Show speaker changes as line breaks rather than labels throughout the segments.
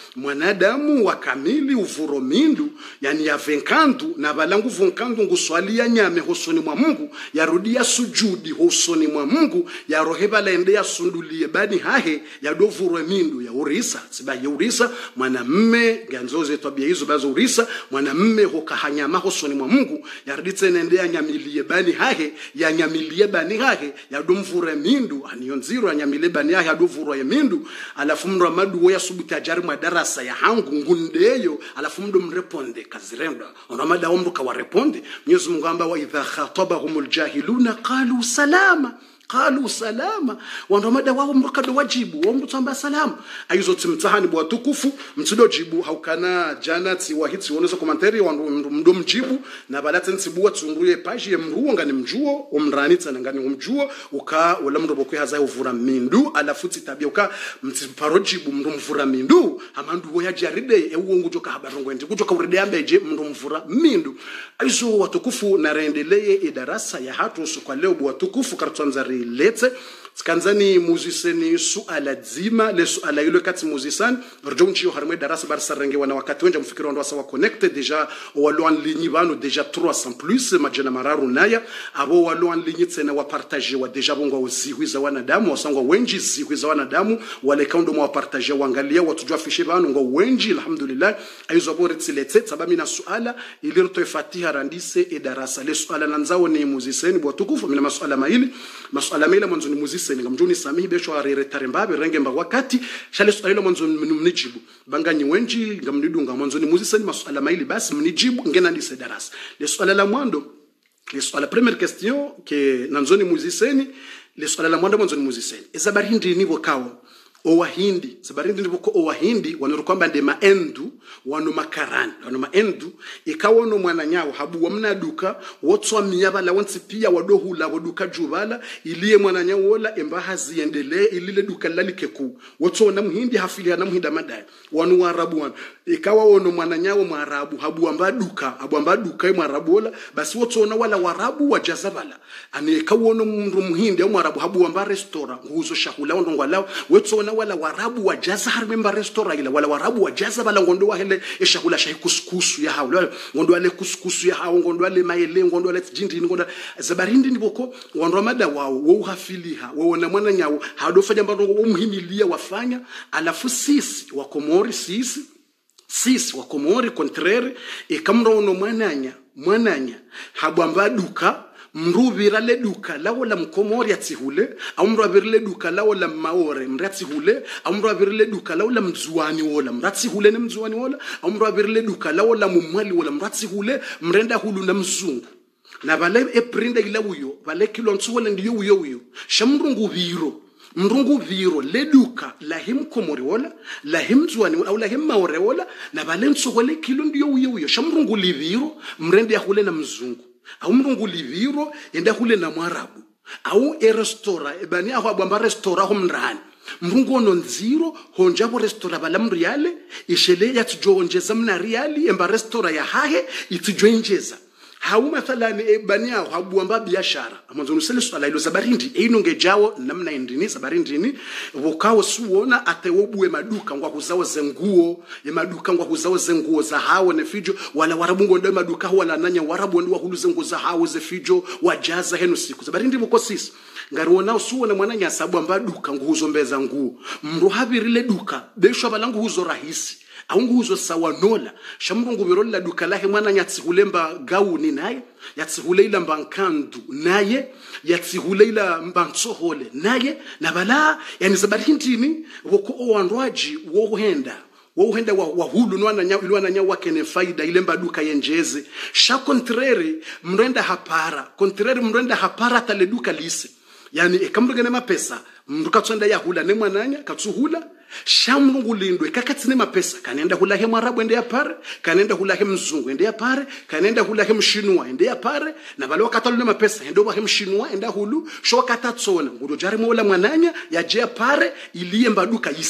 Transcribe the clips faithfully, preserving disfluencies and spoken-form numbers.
mwanadamu wa kamili uvuro mindu yani ya venkandu na balangu vonkandu nguswalia nyame hosoni mwa Mungu yarudia sujudi hosoni mwa Mungu ya roheba laende ya sundulie bani hahe ya dovuro mindu ya urisa siba ya urisa mwanamme ganzoze tabia hizo bazo urisa mwanamme hokahanyama hosoni mwa Mungu yaruditse nende ya nyamilie bani hahe ya nyamilie bani hahe ya domvuro mindu anionziro ya nyamilie bani hahe ya dovuro ya mindu alafu mndo amadu ya subuti ajari madarasa ya hangu ngundeyo alafu mndo mreponde kazirenda onamada omru kawareponde Mwenyezi Mungu amba wa idha khatabahumul jahiluna qalu salama qalu salama wandomada wao mrukado wajibu wao mtamba salama aizo timtahani bwa tukufu mtido jibu haukana janati wahiti wonezo komantari mdo mjibu na balata ntibua tunguye page ya mruo ngani mjuo umranita ngani umjuo uka wala mdo bokwe haza uvura mindu alafuti tabia uka mtiparo jibu mdo mvura mindu amandu wo yajaride ewo ngujoka habarongo ndi kujoka uride ambeje mdo mvura mindu aizo watukufu na rendeleye idarasa ya hatu kwa leo bwa tukufu kartwanzari lete tkanzani muziseni suala dzima le suala ile kati muzisani rjonchi harmwe darasa barsa renge wana wakati wenja mfikiro ndo sawa connected deja walo en ligne bano deja trois cents plus majana mararu naya abo walo en ligne tena wa partager wa deja bongo uzihwiza wanadamu wasangwa wenji zihwiza wanadamu wale kaundo mwa partager wangalia watujua fishe bano ngo wenji alhamdulillah aizo bore tsilete sababu na suala ile to fatiha randise e darasa le suala nanzao ni muziseni bwa tukufu mina masuala maili masuala maili mwanzo ni muziseni ngamjuni samihi besho arere tarembabe renge mba wakati shale suala mwanzo mnijibu banganyi wenji ngamnidunga mwanzo ni muziseni masuala maili basi mnijibu ngena ndise darasa le suala la mwando le suala première question que nanzoni muziseni le suala la mwando mwanzo ni muziseni ezabari ndi ni bokawo owahindi sabarindi ndibuko owahindi wanorukwamba nde maendu wano makarani wano maendu ikawa no mwana nyawo habu wamna duka wotswa miyabala wansi pia wadohula waduka jubala iliye mwana nyawo wala embaha ziendelee ilile duka lalikeku wotswa na muhindi hafili na muhinda madai wano warabu wano ikawa wono mwana nyawo mwarabu habu wamba duka habu wamba duka mwarabu wala basi wotswa na wala warabu wajazabala ani ikawa wono muhindi ya mwarabu habu wamba restaurant nguzo shahula wandongwa lao wotswa na wala warabu wajaza harmemba restaurant ila wala warabu wajaza bala ngondo wahele eshakula shahi kuskusu ya hawo ngondo wale kuskusu ya hawo ngondo wale maele ngondo wale jindi ngondo zabarindi ndiboko ngondo mada wao wo hafiliha wo na mwana nyawo hadofanya mbando umuhimilia wafanya alafu sisi wa Komori sisi sisi wa Komori contraire e kamro no mwananya mwananya habamba duka mrubira le duka lawo la Mkomori atsihule au mrubira le duka lawo la Maore mratsihule au mrubira le duka lawo la Mzwani wola mratsihule ne Mzwani wola au mrubira le duka lawo la Mumwali wola mratsihule mrenda hulu na Mzungu na bale eprinda ila uyo bale kilonso wola ndiyo uyo uyo shamrungu biro mrungu viro leduka la him Komori wola la him Zwani au la him Maore wola na bale nsogole kilo ndiyo uyo uyo shamrungu liviro mrenda ya hule na Mzungu au mrungu liviro enda hule na Mwarabu au e restaurant ebani aho abamba restaurant homrani mrungu ono nziro honjabo restaurant bala mriale ishele yatjonjeza mna riali emba restaurant ya hahe itjonjeza hau mathalani ebani aho habuamba biashara amanzo nusele swala ilo zabarindi einonge jawo namna indini zabarindini wokawo suona atewobue maduka ngwa kuzawo zenguo ye maduka ngwa kuzawo zenguo za hawo ne fijo wala warabu ngondo maduka wala nanya warabu ndo wahulu zenguo za hawo ze fijo wajaza henu siku zabarindi boko sisi ngaruona usuona mwananya sabu amba duka nguzo mbeza nguo mru habirile duka besho balangu huzo rahisi aunguzo sawa nola shamrungu birola duka lahe mwana yatsihulemba gauni naye yatsihuleila mbankandu naye yatsihuleila mbantsohole naye na bala yani zabarintini woko owandwaji wohenda wohenda wa, wa hulu nwana nyawo ilwana nyawo wakene faida ile mbaduka yenjeze sha contraire mrenda hapara contraire mrenda hapara tale duka lise yani ekamrugene mapesa mruka tsenda ya hula ne mwananya katsuhula shamrungu lindwe kakatsine mapesa kanenda hula he Mwarabu ende ya pare kanenda hula he Mzungu ende ya pare kanenda hula he Mshinwa ende ya pare na balo katalo mapesa endo wa he Mshinwa enda hulu sho katatsona ngudo jari mola mwananya ya je pare iliye mbaduka ise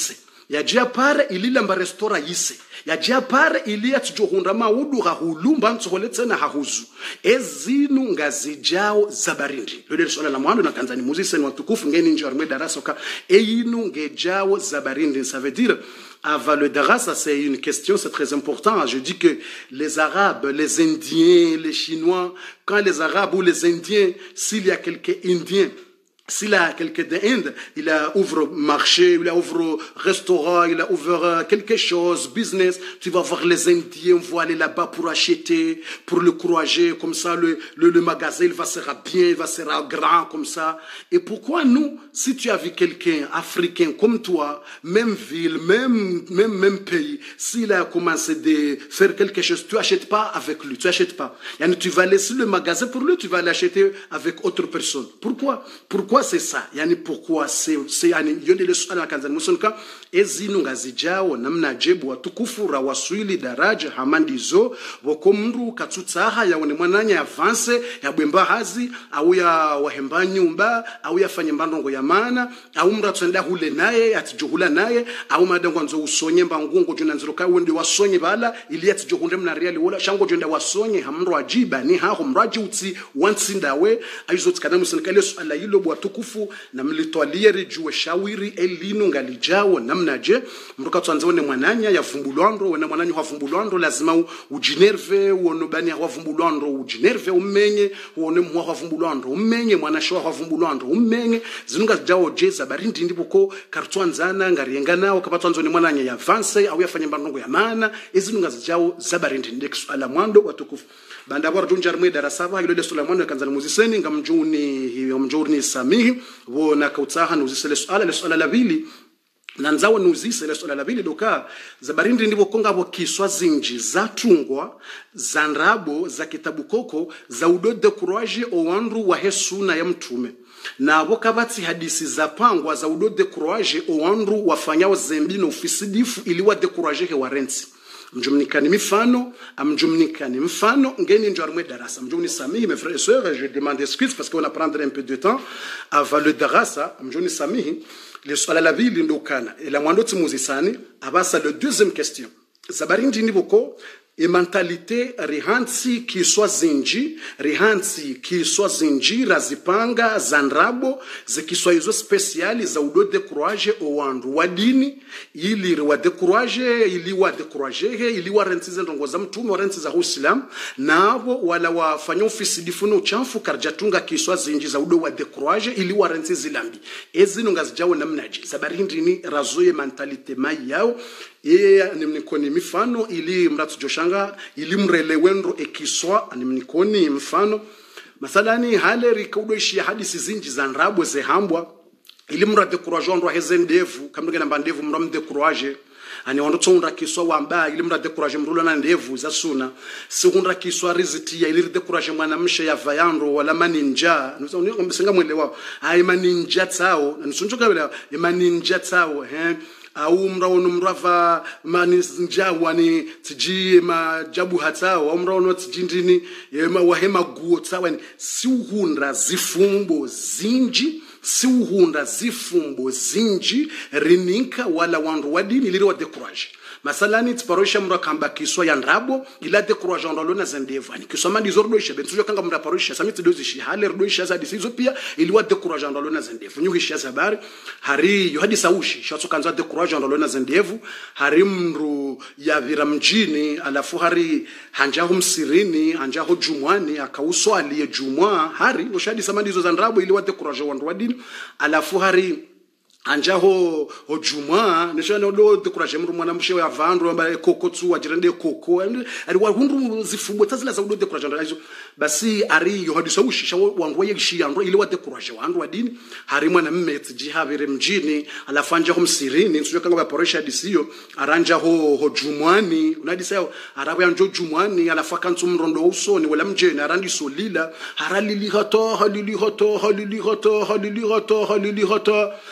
ya jia pare ili lamba restora yise ya jia pare ili ya tujohunda maudu hahulumba mtuholetse na hahuzu ezinu ngazijao zabarindi lode swala la mwando na kanzani muzise ni watukufu ngeni nje arme darasa ka eyinu ngejao zabarindi. Ça veut dire avant le darasa, c'est une question, c'est très important. Je dis que les Arabes, les Indiens, les Chinois, quand les Arabes ou les Indiens, s'il y a quelques Indiens, s'il a quelqu'un d'Inde, il a ouvre marché, il a ouvre restaurant, il a ouvert quelque chose, business, tu vas voir les Indiens vont aller là-bas pour acheter, pour le croiser, comme ça le, le, le magasin il va sera bien, il va sera grand comme ça. Et pourquoi nous, si tu as vu quelqu'un africain comme toi, même ville, même, même, même pays, s'il a commencé de faire quelque chose, tu achètes pas avec lui, tu achètes pas. Et tu vas laisser le magasin pour lui, tu vas l'acheter avec autre personne. Pourquoi? Pourquoi c'est ça? Yani pourquoi c'est c'est yani yonde le swala kanza musonka ezinu ngazijao namna jebu watukufu rawaswili daraja hamandizo wokomru katutsaha yaone mwananya avance ya bwemba hazi au ya wahemba nyumba au ya fanye mbandongo ya mana au mratsenda hule naye atijuhula naye au madango nzo usonye mbangungo jona nziroka wende wasonye bala ili atijuhunde mna reali wala shango jonda wasonye hamro ajiba ni haho mraji utsi wansindawe aizo tsikana musonka le swala yilo bwatu kufu na mlitwalie rejuwe shawiri elinu ngalijao namna je mruka tuanzeone mwananya ya vumbulwando wena mwananya wa vumbulwando lazima ujinerve uono bani wa vumbulwando ujinerve umenye uone mwa wa vumbulwando umenye mwanasho wa vumbulwando umenye zinunga jao jeza barindi ndibuko kartwanzana ngariengana wakapatwanzone mwananya ya avance au yafanye mbandongo ya maana ezinunga jao zabarindi ndeksu ala mwando watukufu banda bora junjar mwe darasaba hilo leso la mwando kanzana muziseni ngamjuni hiyo mjurni samihi wo na kautsaha nuzisele swala le swala la bili na nzawo nuzisele swala la bili doka zabarindi ndibo konga bo kiswa zinji za tungwa za nrabo za kitabu koko za udode courage owandu wa hesuna ya mtume na bokabati hadisi za pangwa za udode courage owandu wafanyao zembino ufisidifu ili wa de courage he warensi mjumnikani mifano amjumnikani mfano ngeni ndio armwe darasa mjumni samihi mes frères et sœurs je demande excuse parce qu'on va prendre un peu de temps avant le darasa mjumni samihi le swala la ville ndokana et la mwando timuzisani abasa le deuxième question zabarindi niboko et mentalité rihansi ki swa zinji rihansi ki swa zinji razipanga zanrabo zikiswa hizo speciali za udo de courage owandu wadini ili wa de courage ili wa de courage ili wa rentize ndongo za mtume wa rentize za Uislamu nabo wala wafanya ofisi difuno chamfu karjatunga kiswa zinji za udo wa de courage ili wa rentize lambi ezino ngazijawo namnaji zabarindi ni razoye mentalité mai yao yeye nimnikoni mifano ili mratu joshanga ili mrelewendo ekiswa nimnikoni mfano masalani hale rikaudoishi hadisi zinji za nrabo zehambwa ili mrate courage ndo hezendevu kamnge namba ndevu mramde courage ani wando tsonda kiswa wamba ili mrate courage mrulo na ndevu za suna sekundra kiswa riziti ya ili de courage mwana mshe ya vayando wala maninja nusoni ngomsenga mwelewa ai maninja tsao nisonjoka wala maninja tsao he au mraono mrava maninja wani tiji majabu hatao au mraono tijindini yema wahema guo tsawa si uhundra zifumbo zinji si uhunda zifumbo zinji rininka wala wandu wadini liri wa de courage masalani tiparosha mra kamba kiswa ya nrabo ila de courage ndolona zendevani kiswa mandi zordo ishe benzo kanga mra parosha samiti dozi shi hale rdo ishe za disizo pia ili wa de courage ndolona zendevu nyuhi shi zabari hari yo hadi saushi shatso kanza de courage ndolona zendevu hari mru ya vira mjini alafu hari hanjaho msirini hanjaho jumwani akauswa aliye jumwa hari oshadi samandi zo za nrabo ili wa de courage wandu wadini alafu hari anjaho hojuma nishana do de courage mru mwana mshe ya vandu amba kokotsu wajirende koko ari wa hundu zifumbo tazila za do de courage ndazo basi ari yo hadiso ushisha wangu yegishi ando ile wa de courage wandu wadini hari mwana mmeti jihavire mjini alafu anjaho msirini nsujo kanga baporesha disiyo aranja ho hojumwani unadisao arabu anjo jumwani alafu akantu mrondo usoni wala mjeni arandi solila haralili hoto halili hoto halili hoto halili hoto halili hoto alafu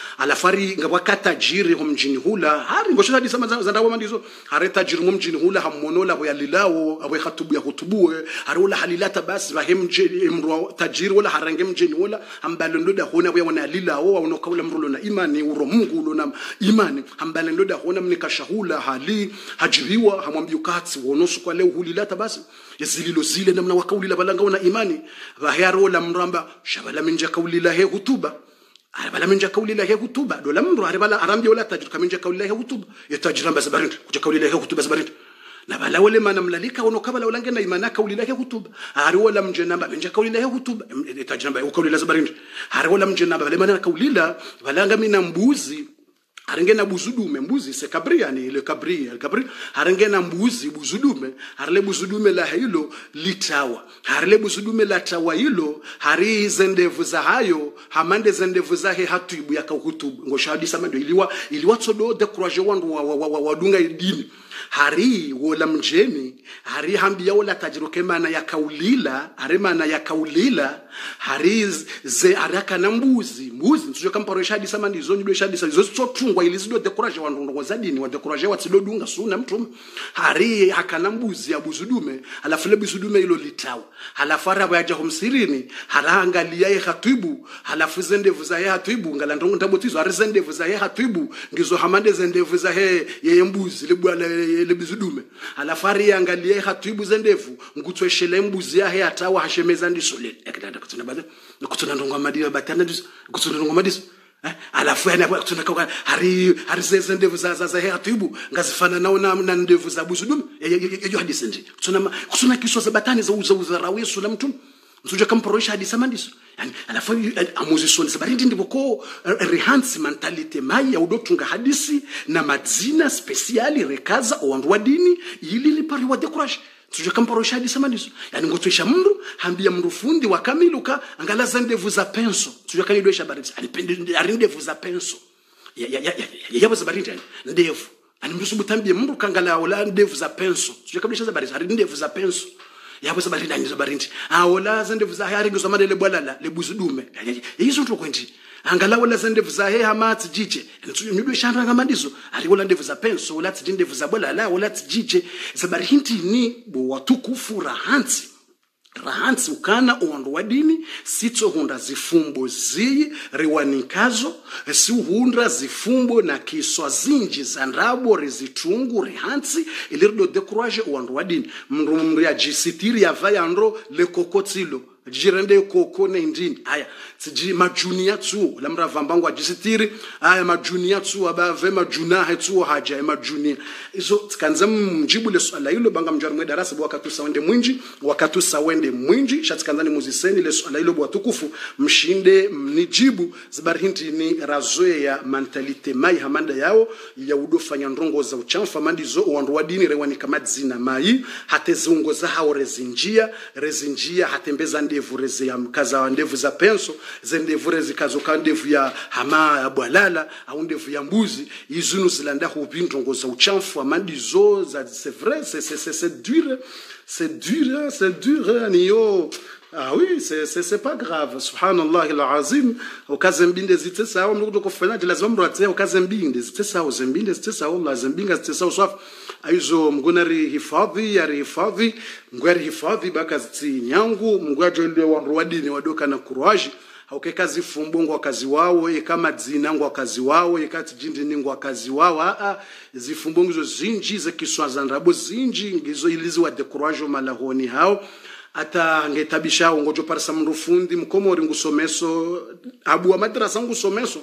alafari ngabaka tajiri ho mjini hula hari ngosho hadi sama za ndawo mandizo hari tajiri mo mjini hula hamonola bo yalilao abo khatubu ya hutubu hari wala halilata basi bahemje imro tajiri wala harange mjini wala ambalondoda hona bo wana lilao au nokawula mrulo na imani uro Mungu na imani ambalondoda hona mnikashahula hali hajiriwa hamwambia ukatsi wonosu kwa leo hulilata basi yazililo zile namna wakaulila balanga wana imani bahero la mramba shabala minja kaulila he hutuba arabala minja kaulila he hutuba dola mru arabala arambia wala tajir kaminja kaulila he hutuba yatajira mbasa barinda kuja kaulila he hutuba barinda na bala wale manamlalika wono kabala wala ngena imana kaulila he hutuba ari wala mjenamba minja kaulila he hutuba yatajira mbaya kaulila barinda ari wala mjenamba wale manana kaulila balanga mina mbuzi harengena buzudume mbuzi se kabria ni le kabria le kabri harengena mbuzi buzudume harle buzudume la hilo litawa harle buzudume la tawa hilo hari zendevu za hayo hamande zendevu za he hatuibu ya kahutubu ngoshadi samando iliwa iliwa tsodo de courage wandu wadunga dini hari wola mjeni hari hambia wala tajiruke mana ya kaulila hari mana ya kaulila hari ze araka na mbuzi mbuzi tujo kamparo shadi sama ndizo nyido shadi sa zo tsotungwa ilizido decourage wandu ngo zadini wa decourage watsido dunga suna mtu hari hakana mbuzi ya buzudume alafu le buzudume ilo litawa alafu araba yaja humsirini harangalia ye hatuibu alafu zendevu za ye hatuibu ngala ndongo ntabotizo hari zendevu za ye hatuibu ngizo hamande zendevu za he ye mbuzi le bwana le bizudume alafari angalie hatuibu zendevu ngutweshele mbuzi yahe atawa hashemeza ndisole ekatanda kutuna bada kutuna ndongo madiba batana kutuna ndongo madis eh alafu yana kutuna kwa hari hari zendevu za za he hatuibu ngazifana nao na ndevu za buzudume yeyo hadisi ndi kutuna kutuna kiswa za batani za uza uzarawisu la mtu msuja kamporosha hadisi mandiso yani alafu amuzi soni sabarindi ndiboko rehansi mentality mai ya udotunga hadisi na madzina speciali rekaza owandu wa dini ili lipari wa decourage msuja kamporosha hadisi mandiso yani ngotwesha mndu hambia mndu fundi wa kamiluka angala zendevu za penso msuja kanidwesha baridi alipende arindevu za penso ya ya ya yabo za baridi ndevu ani mrusu butambie mndu kangala wala ndevu za penso msuja kabisha za baridi arindevu za penso yabo sabarinda ngizo barinti awola zendevu za hari ngizo madele bwalala le buzudume yizo nto kwenti angala wala zendevu za he hamatsi jiche nidwe shanda ngamandizo ari wala ndevu za penso wala tsi ndevu za bwalala wala tsi jiche sabarinti ni bo watukufu rahansi rahansi ukana owandu wa dini sitso hunda zifumbo zi riwanikazo si hunda zifumbo na kiswa zinji za ndabo rezitungu rihansi ilirdo decourage owandu wa dini mndu ya jisitiri ya vayandro le kokotsilo jirende koko na indini haya siji majunia tu la mravambangu ajisitiri haya majunia tu abave majuna hetu haja majunia izo tkanza mjibu le swala hilo banga mjari mwe darasa wakati sawende mwinji wakati sawende mwinji shatkanzani muziseni le swala hilo bwa tukufu mshinde mnijibu zibarhinti ni razoe ya mentalite mai hamanda yao ya udofanya ndongo za uchamfa mandizo wandu wa dini rewani kama zina mai hatezungo za hao rezinjia rezinjia hatembeza ndevu reze ya mkaza ndevu za penso zendevu reze kazo kandevu ya hama ya bwalala au ndevu ya mbuzi izunu zilanda hubindongo za uchamfu amandizo za c'est vrai c'est c'est c'est dur c'est dur c'est dur niyo ah oui c'est c'est c'est pas grave subhanallah alazim ukazembinde zitesa au mndu kufanya lazima mndu atse ukazembinde zitesa au zembinde zitesa au la zembinga zitesa usaf aizo mgunari hifadhi ya hifadhi ngwari hifadhi baka zinyangu mgwajo ile wandu wadini wadoka na kuruaji hauke kazi fumbongo wakazi wao kama dzinango wakazi wao ikati jindi ningo wakazi wao a zifumbongo zo zinji za kiswaza ndabo zinji ngizo ilizi wa decourage malahoni hao ata ngetabisha ngojo parsa mrufundi mkomori ngusomeso abu wa madrasa ngusomeso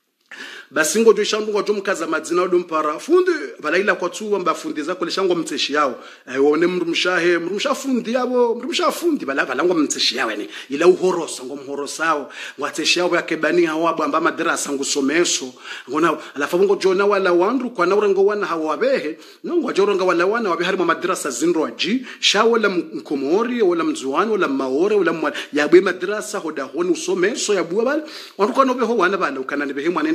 basi ngojo shambu ngojo mkaza madzina odo mpara fundi balaila kwa tu amba fundi zako leshango mtseshi yao wone mrumshahe mrumshafundi yabo mrumshafundi bala balangwa mtseshi yao yani ila uhorosa ngomhorosao ngwatseshi yao yakebani hawabo amba madrasa ngusomeso ngona alafu ngojo na wala wandu kwa na urengo wana hawabehe nongo joronga wala wana wabe harimo madrasa zinroji shawo la mkomori wala mzuani wala maore wala yabwe madrasa hoda honu someso yabuwa bala wandu kwa nobe ho wana bala ukana nebe he mwanenda some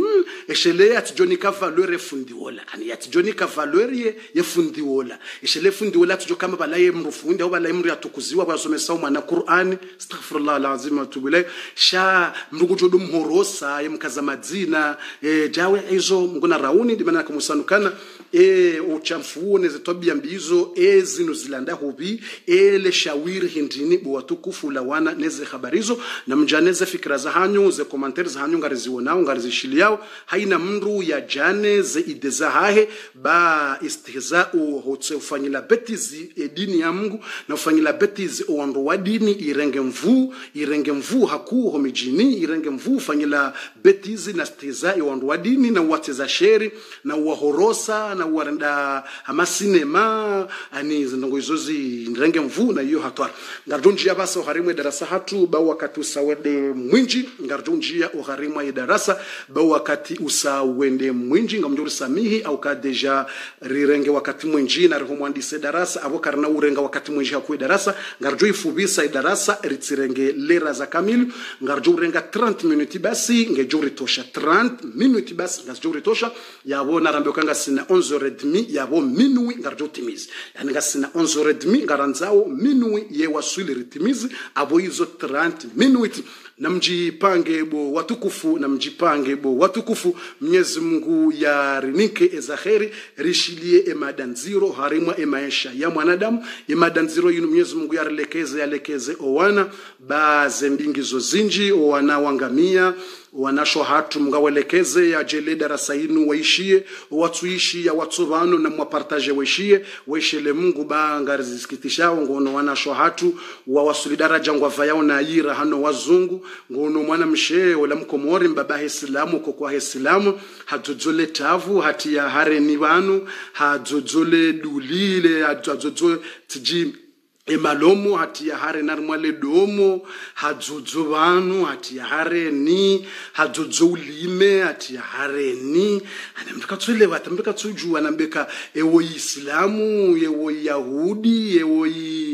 mm, eshele atijoni ka valeur fundiola ani atijoni ka valeur ye ye fundiola eshele fundiola atijo kama balaye mrufundi au balaye mri atukuziwa basomesa umana Qur'an astaghfirullah alazim wa atubu ilayh sha mrukujodo mhorosa ye mkaza madzina e, jawe hizo mgona rauni ndimana kumusanukana e uchamfuone zetobia mbizo e zino zilanda hobi e le shawiri hindini bo watukufu lawana neze habarizo na mjaneze fikra za hanyu ze commentaires hanyu ngarizionao ngarizishiliao haina mru ya jane ze ideza hahe ba istihza'u hotse ufanyila betizi e dini ya Mungu na ufanyila betizi oando wa dini irenge mvu irenge mvu haku homijini irenge mvu ufanyila betizi na istihza'i oando wa dini na wateza sheri na uwahorosa na uwarenda ama sinema ani zinongo izozi irenge mvu na hiyo hatwa ngarjonjia basa uharimwe darasa hatu ba wakati usawende mwinji ngarjonjia uharimwe darasa ba wakati usawende mwinji ngamjuri samihi au ka deja rirenge wakati mwinji na roho mwandise darasa abo karna urenga wakati mwinji hakuwe darasa ngarjo ifubisa darasa ritirenge lera za kamili ngarjo urenga thirty minuti basi ngejuri tosha thirty minuti basi ngajuri tosha yabo narambe kanga sina onze heures trente yabo minuit ngarjo timizi yani ngasina onze heures trente ngaranzao minuit ye wasuli ritimizi abo hizo thirty minuti na mjipange bo watukufu na mjipange bo watukufu Mwenyezi Mungu ya rinike ezaheri rishilie emadanziro harimwa emaisha ya mwanadamu emadanziro yinu Mwenyezi Mungu ya relekeze yalekeze owana baze mbingizo zinji owana wangamia wanasho hatu mngawelekeze ya jele darasa inu waishie watuishi ya watsobano na mwapartage waishie waishele Mungu ba ngarizisikitisha ngono wanasho hatu wa wasuli daraja ngwava yao na yira hano wazungu ngono mwana mshe wala mkomori mbaba Islamu kwa Islamu hadzozole tavu hati ya hareni banu hadzozole dulile hadzozole tiji emalomo hati ya hare narmale domo hadzodzo banu hati ya hare ni hadzodzo ulime hati ya hare ni anambuka tswele watambuka tsuju anambeka ewo Islamu ewo Yahudi ewo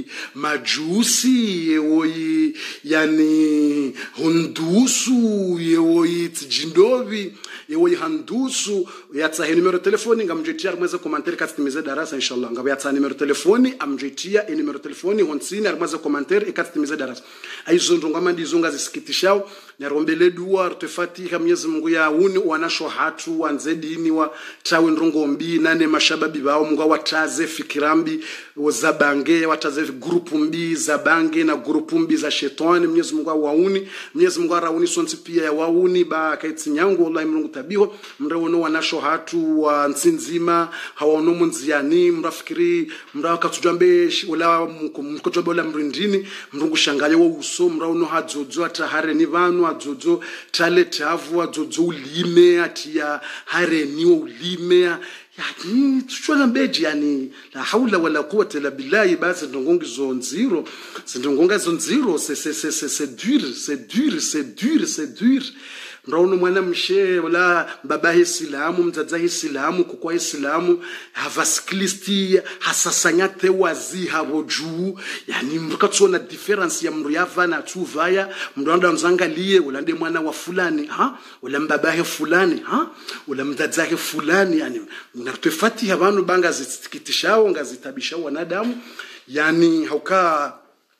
Majusi ewo yani Hundusu ewo Tjindovi ewo Handusu yatsa numero telefoni ngamjetia mweza commentaire katimize darasa inshallah ngaba yatsa numero telefoni amjetia numero telefoni honsini armaza commentaire ikatimize darasa aizo ndongama ndizonga zisikitishao narombele dua rutefatiha Mwenyezi Mungu ya uni wanasho hatu wanzedini wa tawe ndongombi nane mashababi bao Mungu wataze fikirambi wazabange wataze grupu mbi za bange na grupu mbi za shetani Mwenyezi Mungu wauni Mwenyezi Mungu arauni sonsi pia ya wauni ba kaitsinyangu wallahi Mungu tabiho mrewono wanasho hatu wa nsinzima hawaono munziani mrafikiri mraka tujambe wala mkotoba wala mrindini mrungu shangaye wa uso mrawono hadzodzo atahare ni vanu hadzodzo talent havu hadzodzo ulime atia hare ni ulime yani tuchona mbeji yani la haula wala quwwata illa billahi basi ndongongi zo nziro sindongonga zo nziro c'est c'est c'est c'est dur c'est dur c'est dur c'est dur mrauno mwana mshe wala baba Islamu mzaza Islamu kukwa Islamu havasklisti hasasanyate wazi haboju yani mrukatsona difference ya mru yavana tuvaya mranda mzangalie wala ndi mwana wa fulani ha wala mbaba fulani ha wala mzaza fulani yani mnatufati abantu banga zitikitishao ngazitabisha wanadamu yani hauka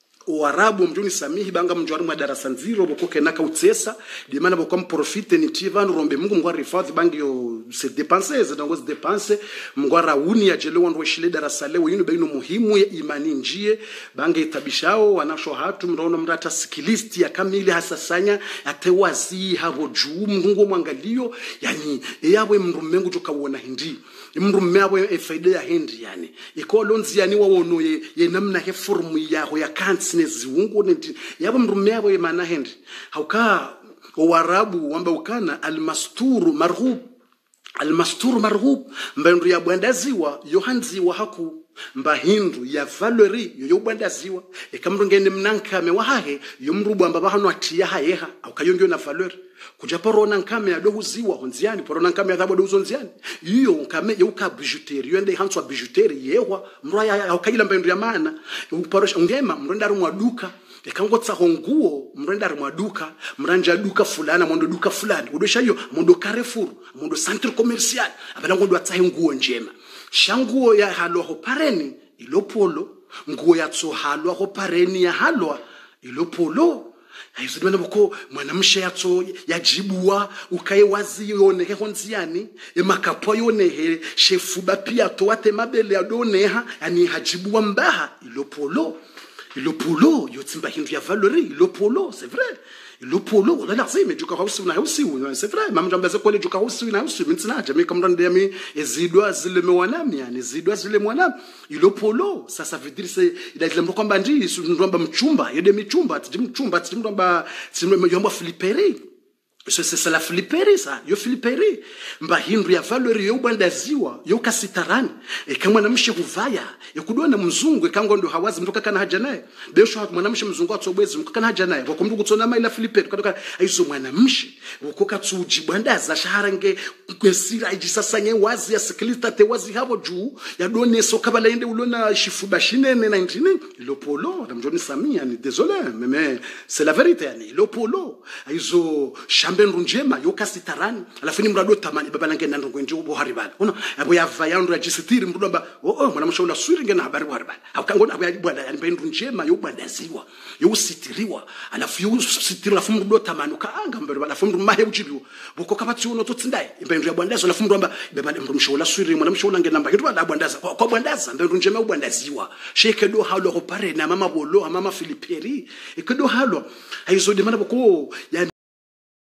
Uarabu mjuni samihi banga mjwari mwa darasa nziro bokoke naka utsesa dimana bokwa mprofite ni tivanu rombe Mungu mgwa rifadhi bangi yo se dépenser ze dango se dépenser mgwa rauni ya jele wando shile darasa leo yinu baino muhimu ya imani njie bangi itabishao wanasho hatu mraona mrata sikilisti ya kamili hasasanya atewazi habo juu Mungu mwangalio yani yawe mrumengu tukawona hindi mrumme abo efaida ya hindi yani ikolonzi yani wawono ye, ye namna he formu yaho ya kansi neziungu neti yabo mrumme abo ye mana hindi hauka Uarabu wamba ukana almasturu marhub almasturu marhub mbandu ya bwandaziwa yohanziwa haku mbahindu ya valeri yo bwandaziwa ekamrungene mnankame wahahe yo mrubu amba hano atia hayeha aukayongyo na valeri kuja porona nkame ya dohuziwa honziani porona nkame ya thabo dohuzonziani iyo nkame yo ka bijouterie yo ende hanswa bijouterie yewa mraya aukayila mbandu ya maana uparosha ungema mrenda rumwa duka ekangotsa honguo mrenda mwaduka mranja duka fulana mondo duka fulani udosha hiyo mondo Carrefour mondo centre commercial abana ngondo atsahe nguo njema shanguo ya halwa ho pareni ilopolo nguo ya tso halwa ho pareni ya halwa ilopolo ayizidwana boko mwanamshe yatso yajibua ukaye wazi yoneke konziani emakapo yonehe shefu bapia to wate mabele adoneha yani hajibua mbaha ilopolo ilopolo yotsimba hindu ya valori ilopolo c'est vrai ilopolo la la mais joka hausi na hausi c'est vrai mama jambaze kwele joka hausi na hausi mitsina jamii kama ndo ndemi ezidwa zile mwanami yani ezidwa zile mwanami ilopolo sasa vidiri c'est il a dit kwamba ndi ndomba mchumba yede michumba ati mchumba ati ndomba simba fliperi c'est c'est la fliperi ça yo fliperi mba hindu ya valori yo bandaziwa yo kasitarani e kama namshe kuvaya yakudona mzungu ekango ndo hawazi mtoka kana haja naye besho mwanamshe mzungu atsobwezi mtoka kana haja naye wakumdu kutsona maila fliperi kadoka aizo mwanamshe ukoka tsuji bandaza shaharange kwesira ijisasanye wazi ya sikilita te wazi habo juu ya done soka balaende ulona shifuba shinene na ndini ilopolo namjoni Samia ni désolé mais c'est la vérité yani ilopolo aizo benru njema yokasitarani alafini mrado tamani baba lange nando kwenje ubo haribala uno abo yavayandu ajisitiri mrudamba oh oh mwana mshaula swiri ngena habari haribala akangona abo yabwana yani benru njema yobwandaziwa yositiriwa alafu yositiri alafu mrudo tamani kaanga mbere alafu mru mahe uchibiwa boko kabati uno totsindai benru yabwandazo alafu mrudamba baba mru mshaula swiri mwana mshaula ngena mba kitwa labwandaza kwa bwandaza benru njema yobwandaziwa shekedo halo ko pare na mama bolo mama Filiperi ekedo halo aizo de mana boko yani